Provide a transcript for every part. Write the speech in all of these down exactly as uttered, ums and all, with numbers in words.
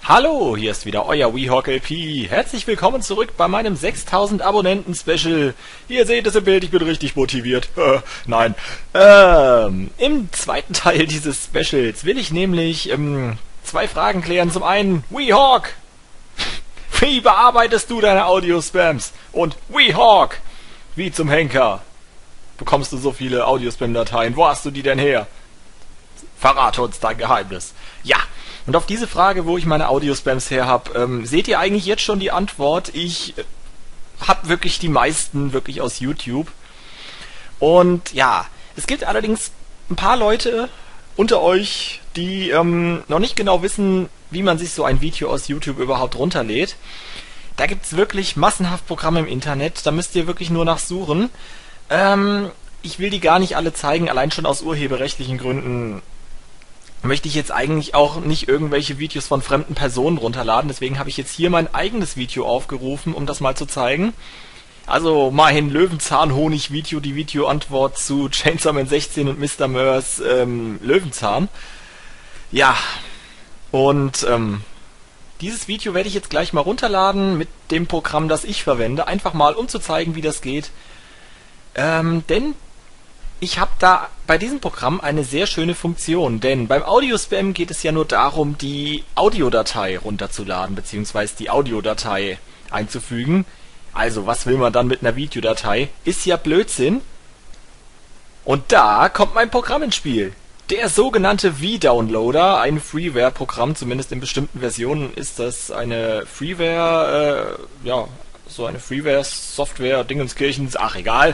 Hallo, hier ist wieder euer WeHawkLP. Herzlich willkommen zurück bei meinem sechstausend Abonnenten-Special. Ihr seht es im Bild, ich bin richtig motiviert. Äh, nein. Ähm, im zweiten Teil dieses Specials will ich nämlich ähm, zwei Fragen klären. Zum einen, WeHawk, wie bearbeitest du deine Audio-Spams? Und WeHawk, wie zum Henker bekommst du so viele Audio-Spam-Dateien? Wo hast du die denn her? Verrate uns dein Geheimnis. Ja. Und auf diese Frage, wo ich meine Audio-Spams her habe, ähm, seht ihr eigentlich jetzt schon die Antwort. Ich äh, habe wirklich die meisten wirklich aus YouTube. Und ja, es gibt allerdings ein paar Leute unter euch, die ähm, noch nicht genau wissen, wie man sich so ein Video aus YouTube überhaupt runterlädt. Da gibt's wirklich massenhaft Programme im Internet, da müsst ihr wirklich nur nachsuchen. Ähm, ich will die gar nicht alle zeigen, allein schon aus urheberrechtlichen Gründen möchte ich jetzt eigentlich auch nicht irgendwelche Videos von fremden Personen runterladen. Deswegen habe ich jetzt hier mein eigenes Video aufgerufen, um das mal zu zeigen. Also mein Löwenzahn-Honig-Video, die Videoantwort zu Chainsaw Man sechzehn und Mister Mörs ähm, Löwenzahn. Ja, und ähm, dieses Video werde ich jetzt gleich mal runterladen mit dem Programm, das ich verwende. Einfach mal, um zu zeigen, wie das geht. Ähm, denn ich habe da bei diesem Programm eine sehr schöne Funktion, denn beim Audio-Spam geht es ja nur darum, die Audiodatei runterzuladen, beziehungsweise die Audiodatei einzufügen. Also, was will man dann mit einer Videodatei? Ist ja Blödsinn. Und da kommt mein Programm ins Spiel. Der sogenannte V-Downloader, ein Freeware-Programm, zumindest in bestimmten Versionen ist das eine Freeware, äh, ja, so eine Freeware-Software, Dingenskirchens, ach egal.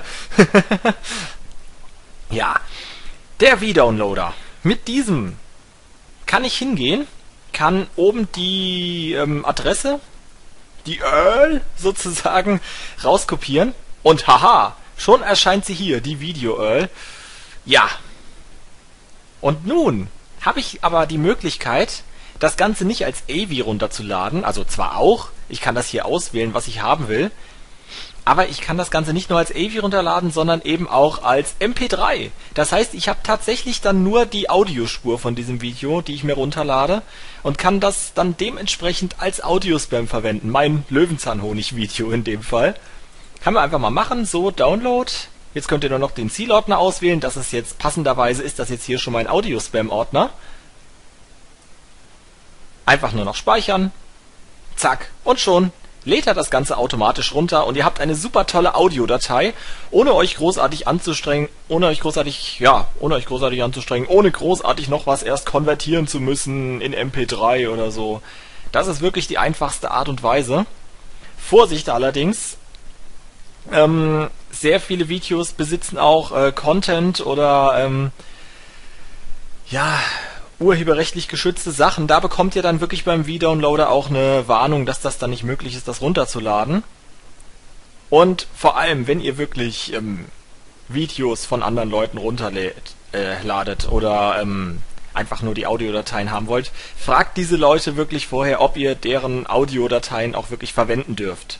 Ja, der V-Downloader. Mit diesem kann ich hingehen, kann oben die ähm, Adresse, die U R L sozusagen, rauskopieren und haha, schon erscheint sie hier, die Video-U R L. Ja. Und nun habe ich aber die Möglichkeit, das Ganze nicht als A V I runterzuladen, also zwar auch, ich kann das hier auswählen, was ich haben will, aber ich kann das Ganze nicht nur als A V I runterladen, sondern eben auch als M P drei. Das heißt, ich habe tatsächlich dann nur die Audiospur von diesem Video, die ich mir runterlade, und kann das dann dementsprechend als Audiospam verwenden. Mein Löwenzahn-Honig-Video in dem Fall. Kann man einfach mal machen, so Download. Jetzt könnt ihr nur noch den Zielordner auswählen. Das ist jetzt passenderweise, ist das jetzt hier schon mein Audiospam-Ordner. Einfach nur noch speichern. Zack, und schon lädt er das Ganze automatisch runter und ihr habt eine super tolle Audiodatei, ohne euch großartig anzustrengen, ohne euch großartig, ja, ohne euch großartig anzustrengen, ohne großartig noch was erst konvertieren zu müssen in M P drei oder so. Das ist wirklich die einfachste Art und Weise. Vorsicht allerdings, ähm, sehr viele Videos besitzen auch äh, Content oder, ähm, ja, urheberrechtlich geschützte Sachen, da bekommt ihr dann wirklich beim V-Downloader auch eine Warnung, dass das dann nicht möglich ist, das runterzuladen. Und vor allem, wenn ihr wirklich ähm, Videos von anderen Leuten runterladet äh, ladet oder ähm, einfach nur die Audiodateien haben wollt, fragt diese Leute wirklich vorher, ob ihr deren Audiodateien auch wirklich verwenden dürft.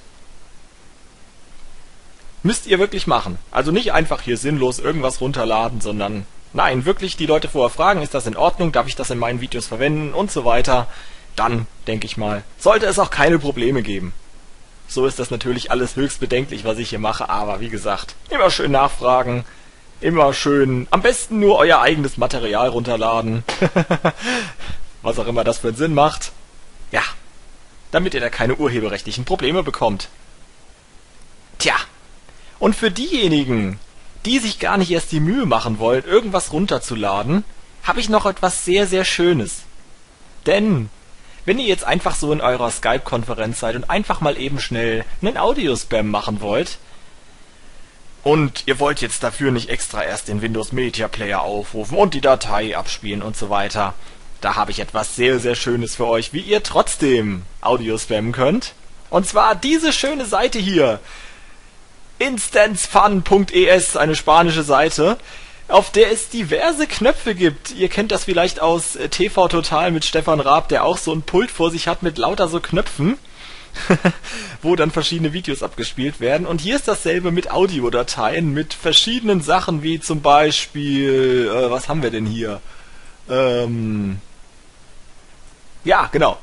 Müsst ihr wirklich machen. Also nicht einfach hier sinnlos irgendwas runterladen, sondern nein, wirklich die Leute vorher fragen, ist das in Ordnung, darf ich das in meinen Videos verwenden und so weiter. Dann, denke ich mal, sollte es auch keine Probleme geben. So ist das natürlich alles höchst bedenklich, was ich hier mache, aber wie gesagt, immer schön nachfragen, immer schön, am besten nur euer eigenes Material runterladen. Was auch immer das für einen Sinn macht. Ja, damit ihr da keine urheberrechtlichen Probleme bekommt. Tja, und für diejenigen, die sich gar nicht erst die Mühe machen wollen, irgendwas runterzuladen, habe ich noch etwas sehr, sehr Schönes. Denn, wenn ihr jetzt einfach so in eurer Skype-Konferenz seid und einfach mal eben schnell einen Audiospam machen wollt, und ihr wollt jetzt dafür nicht extra erst den Windows Media Player aufrufen und die Datei abspielen und so weiter, da habe ich etwas sehr, sehr Schönes für euch, wie ihr trotzdem Audiospammen könnt. Und zwar diese schöne Seite hier. instancefun punkt e s, eine spanische Seite, auf der es diverse Knöpfe gibt. Ihr kennt das vielleicht aus T V Total mit Stefan Raab, der auch so ein Pult vor sich hat mit lauter so Knöpfen, wo dann verschiedene Videos abgespielt werden. Und hier ist dasselbe mit Audiodateien, mit verschiedenen Sachen, wie zum Beispiel, äh, was haben wir denn hier? Ähm... Ja, genau.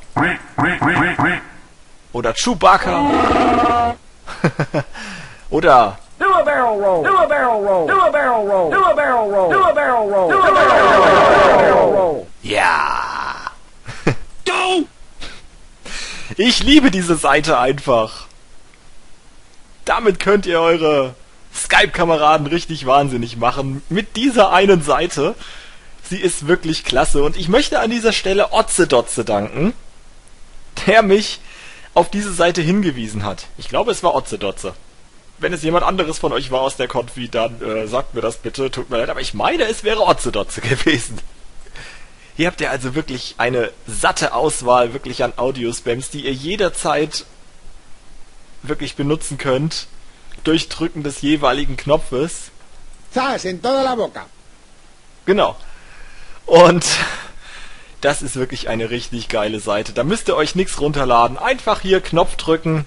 Oder Chewbacca. Oder Do a barrel roll. Do a barrel roll. Do a barrel roll. Do a barrel roll. Do a barrel roll. Do a barrel roll. ja. Go! Ich liebe diese Seite einfach. Damit könnt ihr eure Skype-Kameraden richtig wahnsinnig machen. Mit dieser einen Seite. Sie ist wirklich klasse. Und ich möchte an dieser Stelle Otze Dotze danken, der mich auf diese Seite hingewiesen hat. Ich glaube, es war Otze Dotze. Wenn es jemand anderes von euch war aus der Konfi, dann äh, sagt mir das bitte. Tut mir leid, aber ich meine, es wäre Otze Dotze gewesen. Hier habt ihr also wirklich eine satte Auswahl wirklich an Audio-Spams, die ihr jederzeit wirklich benutzen könnt. Durch Drücken des jeweiligen Knopfes. ¡Zas! En toda la boca. Genau. Und das ist wirklich eine richtig geile Seite. Da müsst ihr euch nichts runterladen. Einfach hier Knopf drücken.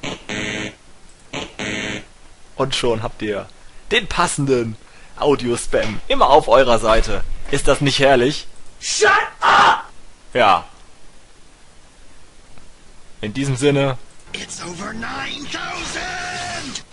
Und schon habt ihr den passenden Audio-Spam immer auf eurer Seite. Ist das nicht herrlich? Shut up! Ja. In diesem Sinne. It's over nine thousand!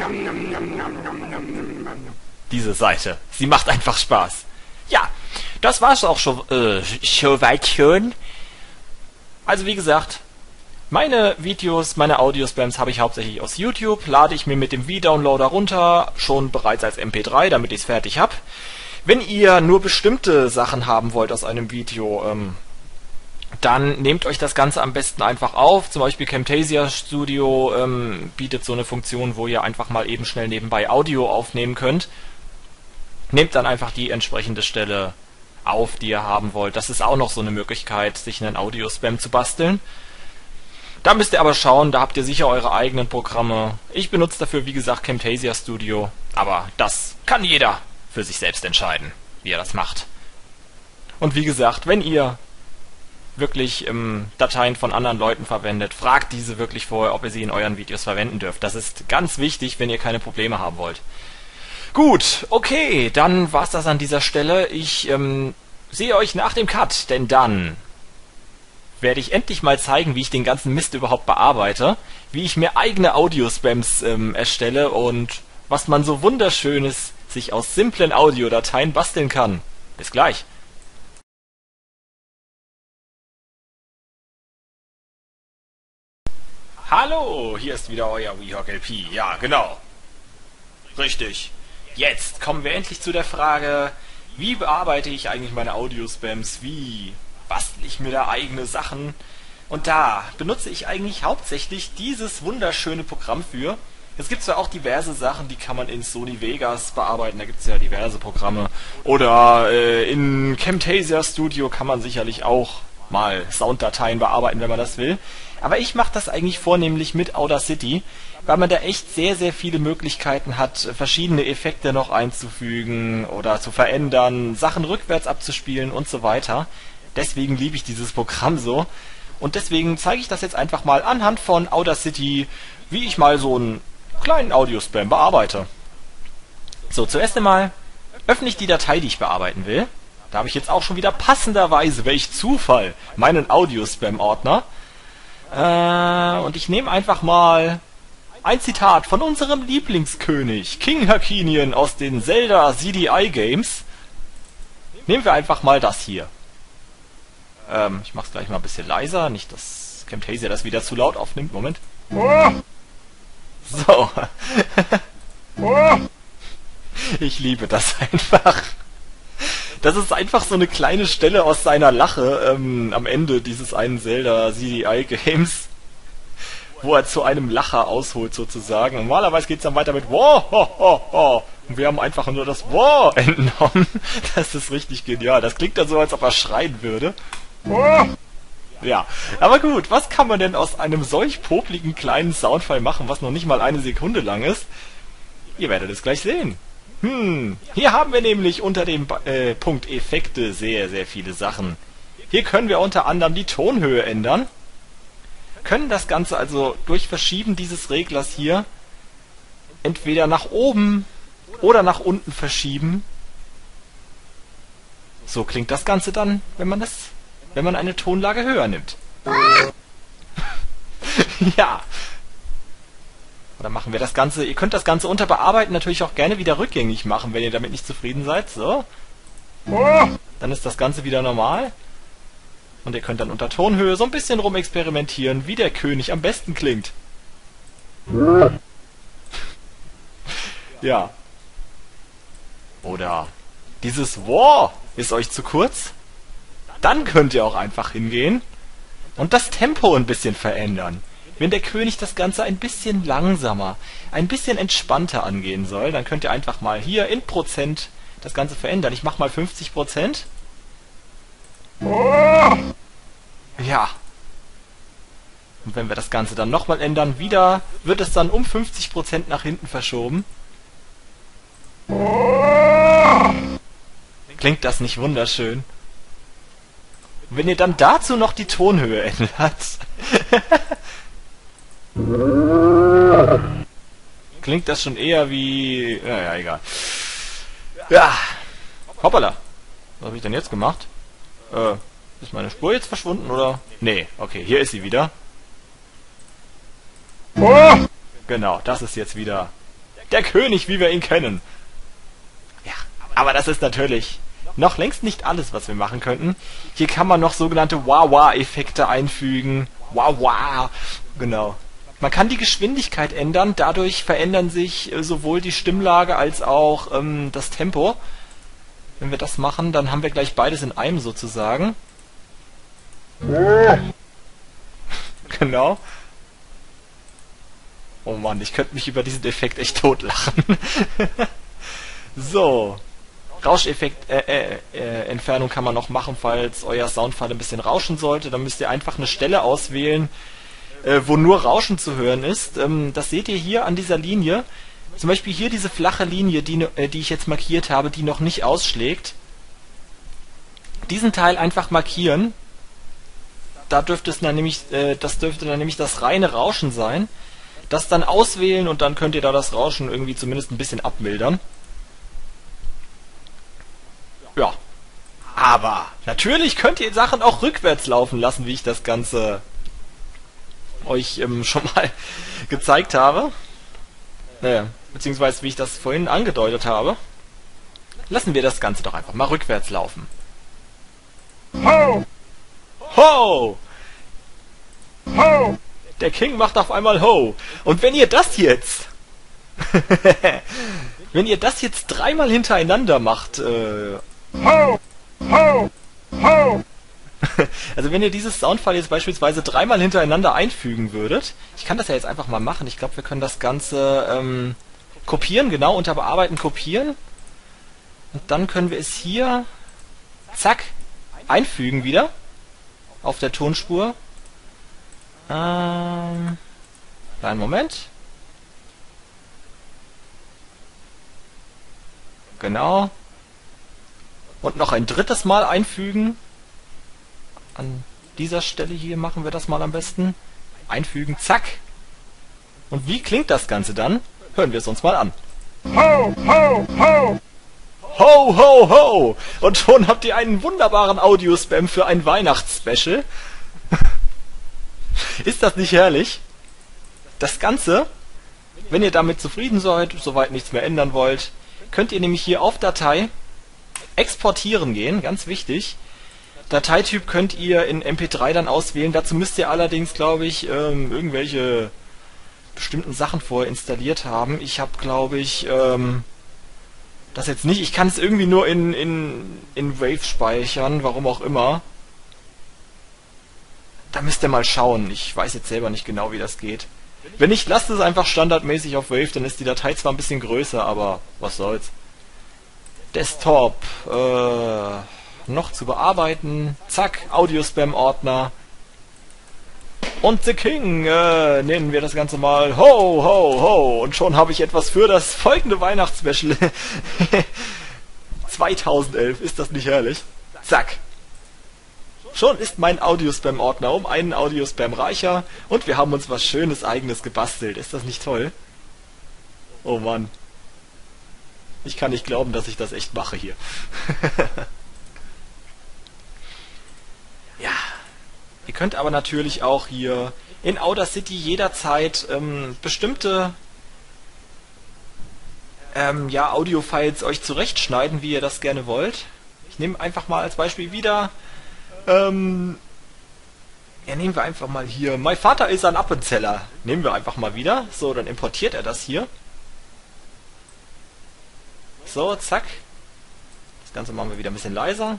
Diese Seite. Sie macht einfach Spaß. Ja, das war's auch schon, äh, schon weit schon. Also wie gesagt, meine Videos, meine Audio-Spams habe ich hauptsächlich aus YouTube, lade ich mir mit dem V-Downloader runter, schon bereits als M P drei, damit ich es fertig habe. Wenn ihr nur bestimmte Sachen haben wollt aus einem Video, ähm, dann nehmt euch das Ganze am besten einfach auf. Zum Beispiel Camtasia Studio ähm, bietet so eine Funktion, wo ihr einfach mal eben schnell nebenbei Audio aufnehmen könnt. Nehmt dann einfach die entsprechende Stelle auf, die ihr haben wollt. Das ist auch noch so eine Möglichkeit, sich einen Audio-Spam zu basteln. Da müsst ihr aber schauen, da habt ihr sicher eure eigenen Programme. Ich benutze dafür, wie gesagt, Camtasia Studio. Aber das kann jeder für sich selbst entscheiden, wie er das macht. Und wie gesagt, wenn ihr wirklich ähm, Dateien von anderen Leuten verwendet, fragt diese wirklich vorher, ob ihr sie in euren Videos verwenden dürft. Das ist ganz wichtig, wenn ihr keine Probleme haben wollt. Gut, okay, dann war's das an dieser Stelle. Ich ähm, sehe euch nach dem Cut, denn dann werde ich endlich mal zeigen, wie ich den ganzen Mist überhaupt bearbeite, wie ich mir eigene Audio-Spams ähm, erstelle und was man so wunderschönes sich aus simplen Audiodateien basteln kann. Bis gleich. Hallo, hier ist wieder euer WeHawkLP. Ja, genau. Richtig. Jetzt kommen wir endlich zu der Frage, wie bearbeite ich eigentlich meine Audio-Spams? Wie bastle ich mir da eigene Sachen? Und da benutze ich eigentlich hauptsächlich dieses wunderschöne Programm für. Es gibt zwar auch diverse Sachen, die kann man in Sony Vegas bearbeiten, da gibt es ja diverse Programme. Oder äh, in Camtasia Studio kann man sicherlich auch mal Sounddateien bearbeiten, wenn man das will. Aber ich mache das eigentlich vornehmlich mit Audacity, weil man da echt sehr, sehr viele Möglichkeiten hat, verschiedene Effekte noch einzufügen oder zu verändern, Sachen rückwärts abzuspielen und so weiter. Deswegen liebe ich dieses Programm so. Und deswegen zeige ich das jetzt einfach mal anhand von Audacity, wie ich mal so einen kleinen Audiospam bearbeite. So, zuerst einmal öffne ich die Datei, die ich bearbeiten will. Da habe ich jetzt auch schon wieder passenderweise, welch Zufall, meinen Audiospam-Ordner. Äh, und ich nehme einfach mal ein Zitat von unserem Lieblingskönig, King Hakinien aus den Zelda C D I Games. Nehmen wir einfach mal das hier. Ähm, ich mach's gleich mal ein bisschen leiser, nicht dass Camtasia das wieder zu laut aufnimmt. Moment. So. Ich liebe das einfach. Das ist einfach so eine kleine Stelle aus seiner Lache ähm, am Ende dieses einen Zelda C D I Games, wo er zu einem Lacher ausholt sozusagen. Normalerweise geht's dann weiter mit Wow, ho, ho, ho. Und wir haben einfach nur das Wow entnommen. Das ist richtig genial. Das klingt dann so, als ob er schreien würde. Ja, aber gut, was kann man denn aus einem solch popligen kleinen Soundfile machen, was noch nicht mal eine Sekunde lang ist? Ihr werdet es gleich sehen. Hm, hier haben wir nämlich unter dem äh, Punkt Effekte sehr, sehr viele Sachen. Hier können wir unter anderem die Tonhöhe ändern. Können das Ganze also durch Verschieben dieses Reglers hier entweder nach oben oder nach unten verschieben. So klingt das Ganze dann, wenn man das, wenn man eine Tonlage höher nimmt. Ja. Oder machen wir das Ganze, ihr könnt das Ganze unter Bearbeiten natürlich auch gerne wieder rückgängig machen, wenn ihr damit nicht zufrieden seid. So. Dann ist das Ganze wieder normal. Und ihr könnt dann unter Tonhöhe so ein bisschen rumexperimentieren, wie der König am besten klingt. Ja. Oder dieses War ist euch zu kurz. Dann könnt ihr auch einfach hingehen und das Tempo ein bisschen verändern. Wenn der König das Ganze ein bisschen langsamer, ein bisschen entspannter angehen soll, dann könnt ihr einfach mal hier in Prozent das Ganze verändern. Ich mache mal fünfzig Prozent. Ja. Und wenn wir das Ganze dann nochmal ändern, wieder wird es dann um fünfzig Prozent nach hinten verschoben. Klingt das nicht wunderschön? Wenn ihr dann dazu noch die Tonhöhe ändert, klingt das schon eher wie... Naja, egal. Ja. Hoppala. Was habe ich denn jetzt gemacht? Äh, ist meine Spur jetzt verschwunden, oder? Nee, okay, hier ist sie wieder. Genau, das ist jetzt wieder der König, wie wir ihn kennen. Ja, aber das ist natürlich noch längst nicht alles, was wir machen könnten. Hier kann man noch sogenannte Wah-Wah-Effekte einfügen. Wah-Wah. Genau. Man kann die Geschwindigkeit ändern, dadurch verändern sich äh, sowohl die Stimmlage als auch ähm, das Tempo. Wenn wir das machen, dann haben wir gleich beides in einem sozusagen. Genau. Oh Mann, ich könnte mich über diesen Effekt echt totlachen. So. Rauscheffekt, äh, äh, äh, Entfernung kann man noch machen, falls euer Soundfall ein bisschen rauschen sollte. Dann müsst ihr einfach eine Stelle auswählen, äh, wo nur Rauschen zu hören ist. Ähm, das seht ihr hier an dieser Linie. Zum Beispiel hier diese flache Linie, die, äh, die ich jetzt markiert habe, die noch nicht ausschlägt. Diesen Teil einfach markieren. Da dürfte es dann nämlich, äh, das dürfte dann nämlich das reine Rauschen sein. Das dann auswählen und dann könnt ihr da das Rauschen irgendwie zumindest ein bisschen abmildern. Ja. Aber natürlich könnt ihr Sachen auch rückwärts laufen lassen, wie ich das Ganze euch ähm, schon mal gezeigt habe. Naja, beziehungsweise wie ich das vorhin angedeutet habe. Lassen wir das Ganze doch einfach mal rückwärts laufen. Ho! Ho! Ho! Der King macht auf einmal Ho! Und wenn ihr das jetzt... wenn ihr das jetzt dreimal hintereinander macht... Äh, Ho! Ho! Ho! Also wenn ihr dieses Soundfall jetzt beispielsweise dreimal hintereinander einfügen würdet... Ich kann das ja jetzt einfach mal machen. Ich glaube, wir können das Ganze ähm, kopieren. Genau, unter Bearbeiten kopieren. Und dann können wir es hier... Zack! Einfügen wieder. Auf der Tonspur. Ähm... Kleinen Moment. Genau. Und noch ein drittes Mal einfügen. An dieser Stelle hier machen wir das mal am besten. Einfügen, zack. Und wie klingt das Ganze dann? Hören wir es uns mal an. Ho, ho, ho! Ho, ho, ho! Und schon habt ihr einen wunderbaren Audio-Spam für ein Weihnachtsspecial. Ist das nicht herrlich? Das Ganze, wenn ihr damit zufrieden seid, soweit nichts mehr ändern wollt, könnt ihr nämlich hier auf Datei exportieren gehen, ganz wichtig. Dateityp könnt ihr in M P drei dann auswählen. Dazu müsst ihr allerdings, glaube ich, ähm, irgendwelche bestimmten Sachen vorher installiert haben. Ich habe, glaube ich, ähm, das jetzt nicht. Ich kann es irgendwie nur in, in, in Wave speichern, warum auch immer. Da müsst ihr mal schauen. Ich weiß jetzt selber nicht genau, wie das geht. Wenn nicht, lasst es einfach standardmäßig auf Wave, dann ist die Datei zwar ein bisschen größer, aber was soll's. Desktop, äh, noch zu bearbeiten. Zack, Audio-Spam-Ordner. Und The King, äh, nennen wir das Ganze mal Ho, Ho, Ho. Und schon habe ich etwas für das folgende Weihnachtsspecial. zweitausendelf, ist das nicht herrlich? Zack. Schon ist mein Audio-Spam-Ordner um einen Audio-Spam reicher und wir haben uns was Schönes Eigenes gebastelt. Ist das nicht toll? Oh Mann. Ich kann nicht glauben, dass ich das echt mache hier. Ja. Ihr könnt aber natürlich auch hier in Audacity jederzeit ähm, bestimmte ähm, ja, Audio-Files euch zurechtschneiden, wie ihr das gerne wollt. Ich nehme einfach mal als Beispiel wieder ähm, ja, nehmen wir einfach mal hier. Mein Vater ist ein Appenzeller. Nehmen wir einfach mal wieder. So, dann importiert er das hier. So, zack. Das Ganze machen wir wieder ein bisschen leiser.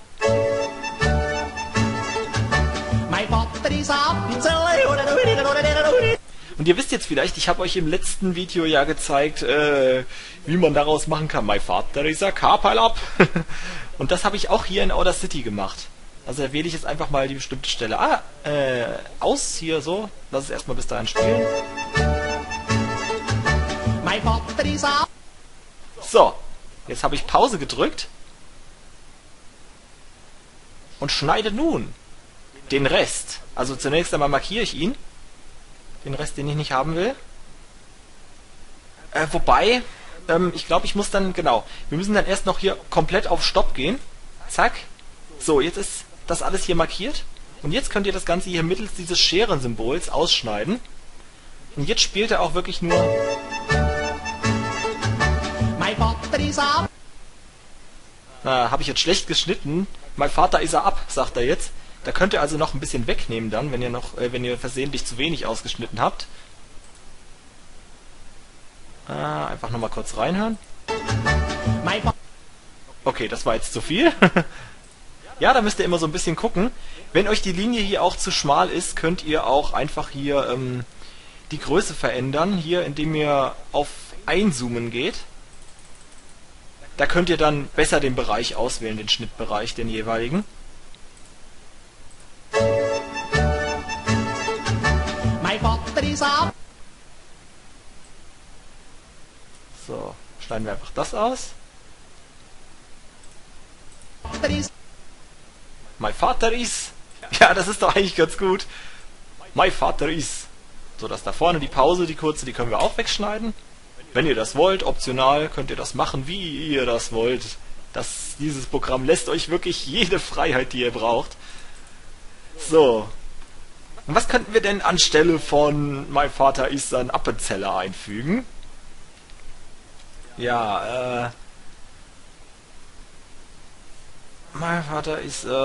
Und ihr wisst jetzt vielleicht, ich habe euch im letzten Video ja gezeigt, äh, wie man daraus machen kann. Mein Vater ist ein K-Pile ab. Und das habe ich auch hier in Audacity gemacht. Also da wähle ich jetzt einfach mal die bestimmte Stelle ah, äh, aus, hier so. Lass es erstmal bis dahin spielen. So, jetzt habe ich Pause gedrückt. Und schneide nun den Rest. Also zunächst einmal markiere ich ihn. Den Rest, den ich nicht haben will. Äh, wobei, ähm, ich glaube, ich muss dann, genau, wir müssen dann erst noch hier komplett auf Stopp gehen. Zack. So, jetzt ist das alles hier markiert. Und jetzt könnt ihr das Ganze hier mittels dieses Scheren-Symbols ausschneiden. Und jetzt spielt er auch wirklich nur... Na, habe ich jetzt schlecht geschnitten. Mein Vater ist er ab, sagt er jetzt. Da könnt ihr also noch ein bisschen wegnehmen dann, wenn ihr noch, äh, wenn ihr versehentlich zu wenig ausgeschnitten habt. Ah, einfach nochmal kurz reinhören. Okay, das war jetzt zu viel. Ja, da müsst ihr immer so ein bisschen gucken. Wenn euch die Linie hier auch zu schmal ist, könnt ihr auch einfach hier ähm, die Größe verändern. Hier, indem ihr auf Einzoomen geht. Da könnt ihr dann besser den Bereich auswählen, den Schnittbereich, den jeweiligen. So, schneiden wir einfach das aus. Mein Vater ist. Ja, das ist doch eigentlich ganz gut. Mein Vater ist. So, das da vorne, die Pause, die kurze, die können wir auch wegschneiden. Wenn ihr das wollt, optional, könnt ihr das machen, wie ihr das wollt. Das, dieses Programm lässt euch wirklich jede Freiheit, die ihr braucht. So. Und was könnten wir denn anstelle von Mein Vater ist ein Appenzeller einfügen? Ja, äh... Mein Vater ist, äh...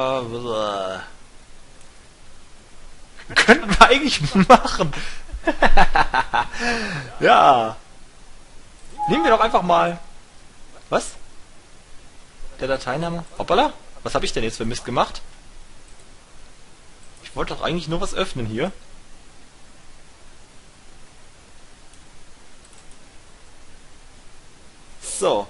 könnten wir eigentlich machen. Ja. Nehmen wir doch einfach mal... Was? Der Dateiname? Hoppala? Was habe ich denn jetzt für Mist gemacht? Ich wollte doch eigentlich nur was öffnen hier. So.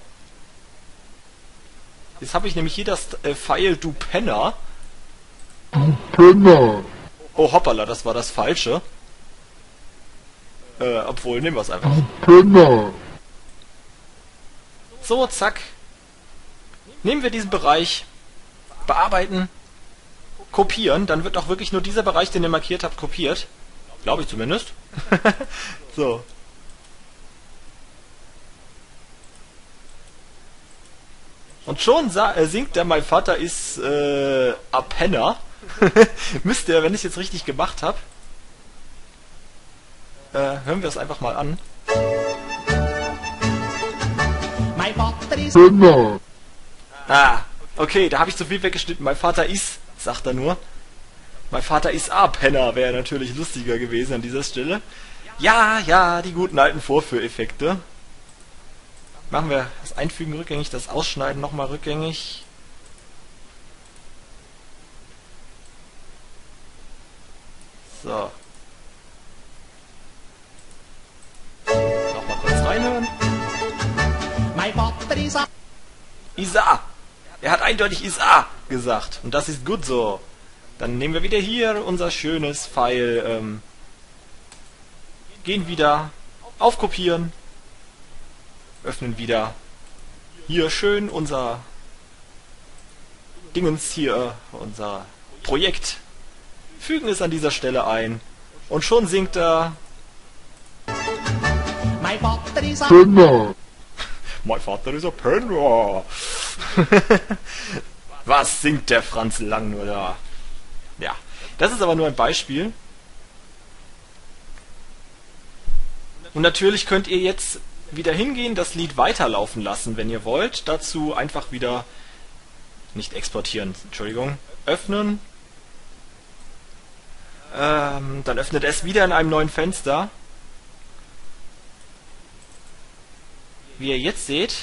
Jetzt habe ich nämlich hier das äh, File Du Penner. Du Penner. Oh, hoppala, das war das Falsche. Äh, obwohl, nehmen wir es einfach. Du Penner. So, zack. Nehmen wir diesen Bereich, bearbeiten, kopieren, dann wird auch wirklich nur dieser Bereich, den ihr markiert habt, kopiert. Glaube ich zumindest. So. Und schon äh, singt der Mein Vater ist äh, a Penner. Müsst ihr, wenn ich es jetzt richtig gemacht habe. Äh, hören wir es einfach mal an. Mein Vater ist Penner. Ah, okay, da habe ich zu viel weggeschnitten. Mein Vater ist, sagt er nur. Mein Vater ist a Penner, wäre natürlich lustiger gewesen an dieser Stelle. Ja, ja, die guten alten Vorführeffekte. Machen wir das Einfügen rückgängig, das Ausschneiden nochmal rückgängig. So. Nochmal kurz reinhören. Mein Vater ist a Isa. Er hat eindeutig Isa gesagt. Und das ist gut so. Dann nehmen wir wieder hier unser schönes File. Ähm, gehen wieder. Aufkopieren. Öffnen wieder. Hier schön unser Dingens hier. Unser Projekt. Fügen es an dieser Stelle ein. Und schon singt er. Mein Vater ist a Mein Vater ist ein Penner. Was singt der Franz Lang nur da? Ja. Das ist aber nur ein Beispiel. Und natürlich könnt ihr jetzt wieder hingehen, das Lied weiterlaufen lassen, wenn ihr wollt. Dazu einfach wieder, nicht exportieren, Entschuldigung, öffnen. Ähm, dann öffnet es wieder in einem neuen Fenster. Wie ihr jetzt seht,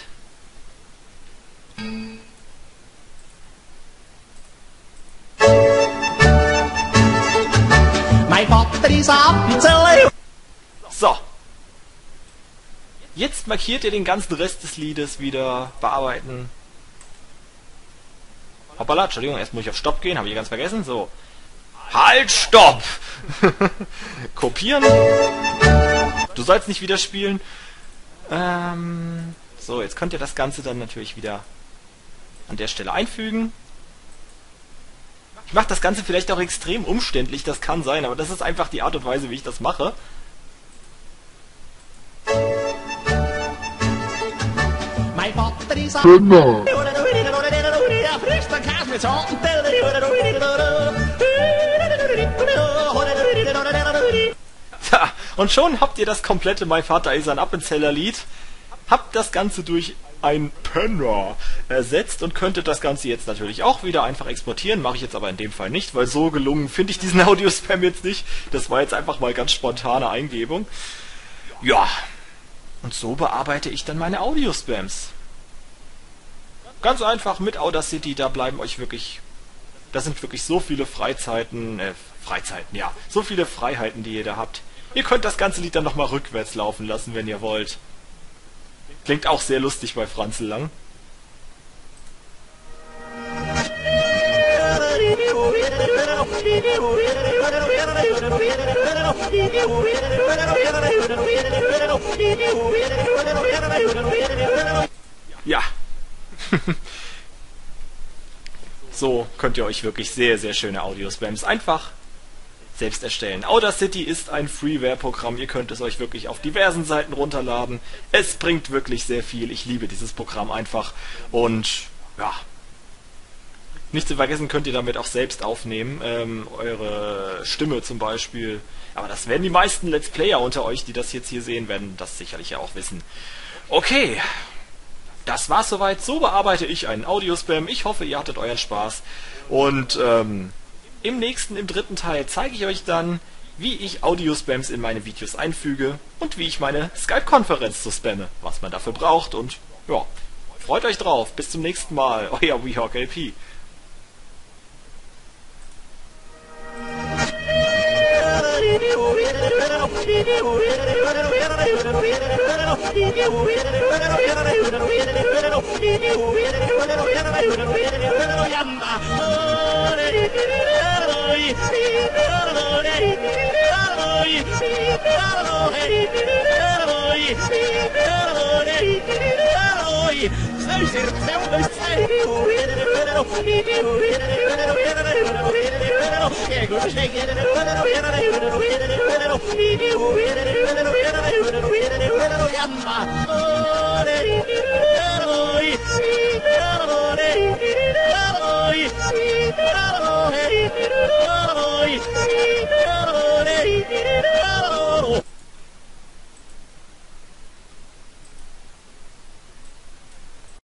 Mein Vater ist Appenzeller. so. Jetzt markiert ihr den ganzen Rest des Liedes wieder, bearbeiten. Hoppala, Entschuldigung, erst muss ich auf Stopp gehen, habe ich ganz vergessen. So. Halt, Stopp! Kopieren. Du sollst nicht wieder spielen. Ähm, so, jetzt könnt ihr das Ganze dann natürlich wieder an der Stelle einfügen. Ich mache das Ganze vielleicht auch extrem umständlich, das kann sein, aber das ist einfach die Art und Weise, wie ich das mache. Mein Vater ist Penner. Ja, und schon habt ihr das komplette Mein Vater ist ein Appenzeller Lied. Habt das Ganze durch ein Penner ersetzt und könntet das Ganze jetzt natürlich auch wieder einfach exportieren. Mache ich jetzt aber in dem Fall nicht, weil so gelungen finde ich diesen Audiospam jetzt nicht. Das war jetzt einfach mal ganz spontane Eingebung. Ja, und so bearbeite ich dann meine Audiospams. Ganz einfach mit Audacity, da bleiben euch wirklich, das sind wirklich so viele Freizeiten, äh, Freizeiten, ja, so viele Freiheiten, die ihr da habt. Ihr könnt das ganze Lied dann nochmal rückwärts laufen lassen, wenn ihr wollt. Klingt auch sehr lustig bei Franzl Lang. Ja. So könnt ihr euch wirklich sehr, sehr schöne Audiospams einfach selbst erstellen. Audacity ist ein Freeware-Programm. Ihr könnt es euch wirklich auf diversen Seiten runterladen. Es bringt wirklich sehr viel. Ich liebe dieses Programm einfach. Und ja, nicht zu vergessen, könnt ihr damit auch selbst aufnehmen. Ähm, eure Stimme zum Beispiel. Aber das werden die meisten Let's Player unter euch, die das jetzt hier sehen, werden das sicherlich ja auch wissen. Okay. Das war's soweit. So bearbeite ich einen Audiospam. Ich hoffe, ihr hattet euren Spaß. Und ähm, im nächsten, im dritten Teil zeige ich euch dann, wie ich Audiospams in meine Videos einfüge und wie ich meine Skype-Konferenz so spamme, was man dafür braucht. Und ja, freut euch drauf. Bis zum nächsten Mal. Euer WeHawk L P. Hey,